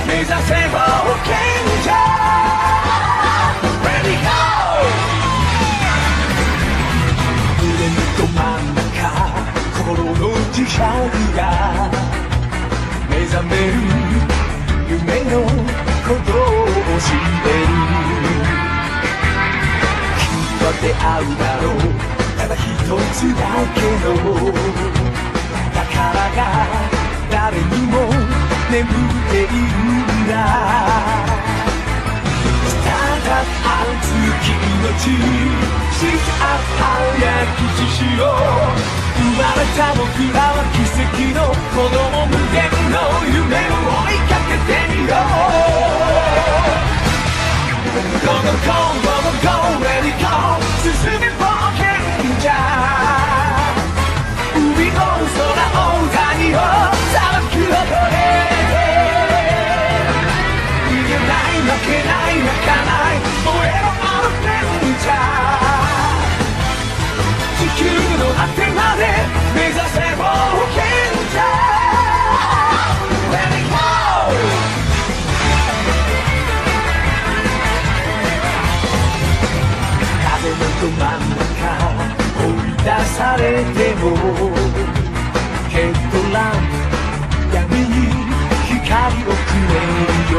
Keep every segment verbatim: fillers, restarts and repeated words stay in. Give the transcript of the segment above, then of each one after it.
目指せ冒険者 Ready go 胸のど真ん中心の磁石が目覚める夢のことを教える君は出会うだろうただ一つだけの宝が誰にも眠っているんだスタート熱き命シフトアップ早くしよう生まれた僕らは奇跡の子供無限の夢を追いかけてみよう Go go go go go ready go 進め冒険者海の空を谷を砂漠を越え逃げない負けない泣かない燃えろあのフレンチャー地球の果てまで目指せ冒険者 Let it go 風のど真ん中追い出されてもヘッドランプ闇に光をくれるよ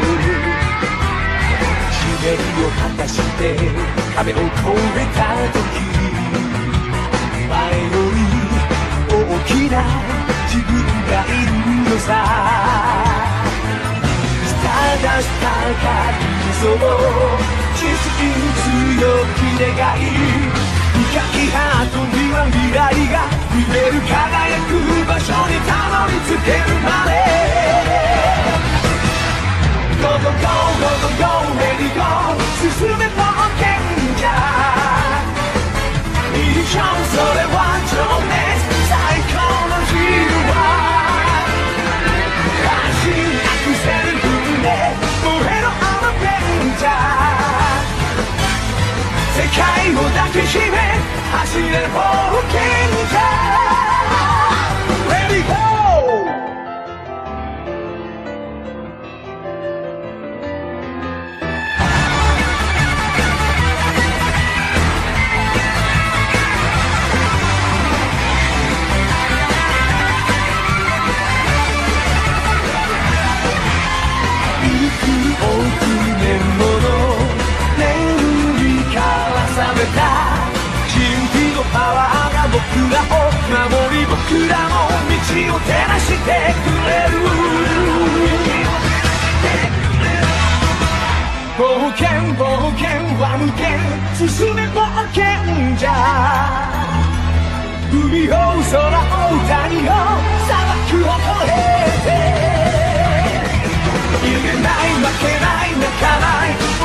地面を果たして壁を越えた時前より大きな自分がいるのさスターダストが理想地震強き願い深きハートには未来が見える輝く場所にたどり着けるまで Go go go go go go ready go 進め冒険者ミッションそれは情熱最高の自由は安心アクセル踏んで燃えろあのベンチャー世界を抱きしめ走れ冒険者 Ready go ゆく億年もの年にから覚めた神秘のパワーが僕らを守り僕らの道を照らしてくれる冒険冒険は無限進め冒険者海を空を谷を砂漠を越えて逃げない負けない泣かない燃